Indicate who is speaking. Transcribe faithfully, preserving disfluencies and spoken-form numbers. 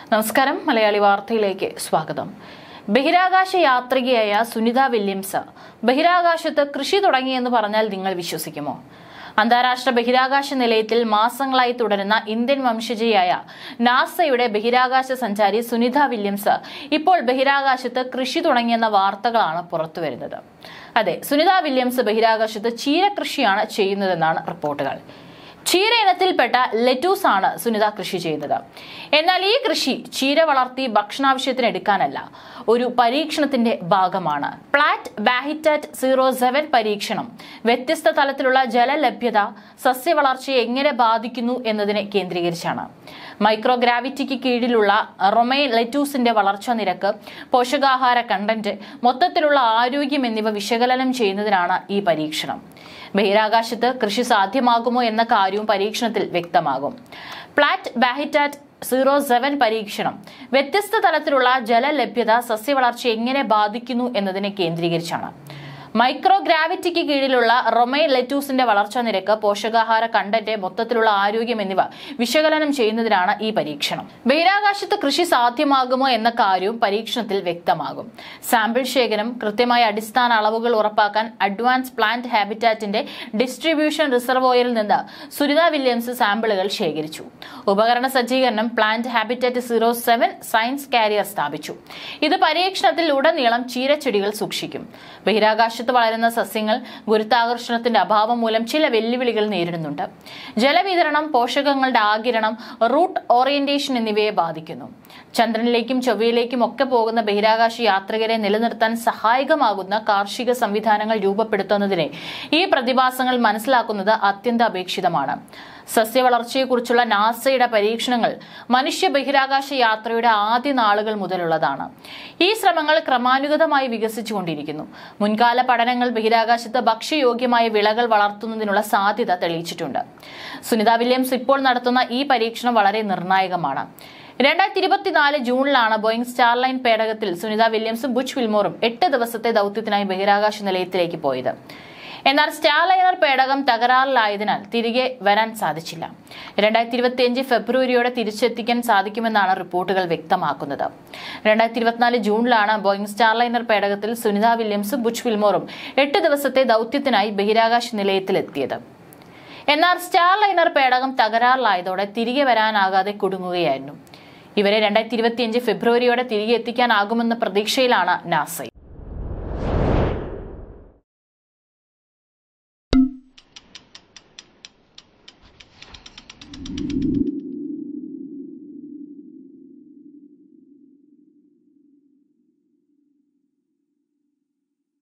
Speaker 1: നമസ്കാരം, മലയാളി വാർത്തയിലേക്ക് സ്വാഗതം. ബഹിരാകാശ യാത്രികയായ സുനിത വില്യംസ് ബഹിരാകാശത്ത് കൃഷി തുടങ്ങിയെന്ന് പറഞ്ഞാൽ നിങ്ങൾ വിശ്വസിക്കുമോ? അന്താരാഷ്ട്ര ബഹിരാകാശ നിലയത്തിൽ മാസങ്ങളായി തുടരുന്ന ഇന്ത്യൻ വംശജയായ നാസയുടെ ബഹിരാകാശ സഞ്ചാരി സുനിത വില്യംസ് ഇപ്പോൾ ബഹിരാകാശത്ത് കൃഷി തുടങ്ങിയെന്ന വാർത്തകളാണ് പുറത്തുവരുന്നത്. അതെ, സുനിത വില്യംസ് ബഹിരാകാശത്ത് ചീരകൃഷിയാണ് ചെയ്യുന്നതെന്നാണ് റിപ്പോർട്ടുകൾ. ചീര ഇനത്തിൽപ്പെട്ട ലെറ്റൂസ് ആണ് സുനിത കൃഷി ചെയ്യുന്നത്. എന്നാൽ ഈ കൃഷി ചീര വളർത്തി ഭക്ഷണാവശ്യത്തിന് എടുക്കാനല്ല, ഒരു പരീക്ഷണത്തിന്റെ ഭാഗമാണ്. പ്ലാറ്റ് ബാഹിറ്റാറ്റ് സീറോ സെവൻ പരീക്ഷണം വ്യത്യസ്ത തലത്തിലുള്ള ജലലഭ്യത സസ്യവളർച്ചയെ എങ്ങനെ ബാധിക്കുന്നു എന്നതിനെ കേന്ദ്രീകരിച്ചാണ്. മൈക്രോഗ്രാവിറ്റിക്ക് കീഴിലുള്ള റൊമൈ ലെറ്റൂസിന്റെ വളർച്ചാ നിരക്ക്, പോഷകാഹാര കണ്ടന്റ്, മൊത്തത്തിലുള്ള ആരോഗ്യം എന്നിവ വിശകലനം ചെയ്യുന്നതിനാണ് ഈ പരീക്ഷണം. ബഹിരാകാശത്ത് കൃഷി സാധ്യമാകുമോ എന്ന കാര്യവും പരീക്ഷണത്തിൽ വ്യക്തമാകും. പ്ലാറ്റ് ബാഹിറ്റാറ്റ് സീറോ സെവൻ പരീക്ഷണം വ്യത്യസ്ത തലത്തിലുള്ള ജലലഭ്യത സസ്യവളർച്ച എങ്ങനെ ബാധിക്കുന്നു എന്നതിനെ കേന്ദ്രീകരിച്ചാണ്. മൈക്രോഗ്രാവിറ്റിക്ക് കീഴിലുള്ള റൊമൈ ലെറ്റൂസിന്റെ വളർച്ചാ നിരക്ക്, പോഷകാഹാര കണ്ടന്റ്, മൊത്തത്തിലുള്ള ആരോഗ്യം എന്നിവ വിശകലനം ചെയ്യുന്നതിനാണ് ഈ പരീക്ഷണം. ബഹിരാകാശത്ത് കൃഷി സാധ്യമാകുമോ എന്ന കാര്യവും പരീക്ഷണത്തിൽ വ്യക്തമാകും. സാമ്പിൾ ശേഖരം, കൃത്യമായ അടിസ്ഥാന അളവുകൾ ഉറപ്പാക്കാൻ അഡ്വാൻസ് പ്ലാന്റ് ഹാബിറ്റാറ്റിന്റെ ഡിസ്ട്രിബ്യൂഷൻ റിസർവോയറിൽ നിന്ന് സുനിത വില്യംസ് സാമ്പിളുകൾ ശേഖരിച്ചു. ഉപകരണ സജ്ജീകരണം plant habitat zero seven science carrier സ്ഥാപിച്ചു. ഇത് പരീക്ഷണത്തിൽ ഉടനീളം ചീരച്ചെടികൾ സൂക്ഷിക്കും. ബഹിരാകാശ വളരുന്ന സസ്യങ്ങൾ ഗുരുത്വാകർഷണത്തിന്റെ അഭാവം മൂലം ചില വെല്ലുവിളികൾ നേരിടുന്നുണ്ട്. ജലവിതരണം, പോഷകങ്ങളുടെ ആഗിരണം, റൂട്ട് ഓറിയന്റേഷൻ എന്നിവയെ ബാധിക്കുന്നു. ചന്ദ്രനിലേക്കും ചൊവ്വയിലേക്കും ഒക്കെ പോകുന്ന ബഹിരാകാശ യാത്രികരെ നിലനിർത്താൻ സഹായകമാകുന്ന കാർഷിക സംവിധാനങ്ങൾ രൂപപ്പെടുത്തുന്നതിനെ ഈ പ്രതിഭാസങ്ങൾ മനസ്സിലാക്കുന്നത് അത്യന്താപേക്ഷിതമാണ്. സസ്യവളർച്ചയെക്കുറിച്ചുള്ള നാസയുടെ പരീക്ഷണങ്ങൾ മനുഷ്യ ബഹിരാകാശ യാത്രയുടെ ആദ്യ നാളുകൾ മുതലുള്ളതാണ്. ഈ ശ്രമങ്ങൾ ക്രമാനുഗതമായി വികസിച്ചുകൊണ്ടിരിക്കുന്നു. മുൻകാല പഠനങ്ങൾ ബഹിരാകാശത്ത് ഭക്ഷ്യയോഗ്യമായ വിളകൾ വളർത്തുന്നതിനുള്ള സാധ്യത തെളിയിച്ചിട്ടുണ്ട്. സുനിത വില്യംസ് ഇപ്പോൾ നടത്തുന്ന ഈ പരീക്ഷണം വളരെ നിർണായകമാണ്. രണ്ടായിരത്തി ഇരുപത്തിനാല് ജൂണിലാണ് ബോയിങ് സ്റ്റാർലൈൻ പേടകത്തിൽ സുനിത വില്യംസും ബുച്ച് വിൽമോറും എട്ട് ദിവസത്തെ ദൌത്യത്തിനായി ബഹിരാകാശ നിലയത്തിലേക്ക് പോയത്. എന്നാൽ സ്റ്റാർലൈനർ പേടകം തകരാറിലായതിനാൽ തിരികെ വരാൻ സാധിച്ചില്ല. രണ്ടായിരത്തി ഇരുപത്തി അഞ്ച് ഫെബ്രുവരിയോടെ തിരിച്ചെത്തിക്കാൻ സാധിക്കുമെന്നാണ് റിപ്പോർട്ടുകൾ വ്യക്തമാക്കുന്നത്. രണ്ടായിരത്തി ഇരുപത്തിനാല് ജൂണിലാണ് ബോയിങ് സ്റ്റാർലൈനർ പേടകത്തിൽ സുനിത വില്യംസും ബുച്ച് വിൽമോറും എട്ട് ദിവസത്തെ ദൌത്യത്തിനായി ബഹിരാകാശ നിലയത്തിലെത്തിയത്. എന്നാൽ സ്റ്റാർലൈനർ പേടകം തകരാറിലായതോടെ തിരികെ വരാനാകാതെ കുടുങ്ങുകയായിരുന്നു. ഇവരെ രണ്ടായിരത്തി ഇരുപത്തി അഞ്ച് ഫെബ്രുവരിയോടെ തിരികെ എത്തിക്കാനാകുമെന്ന പ്രതീക്ഷയിലാണ് നാസ.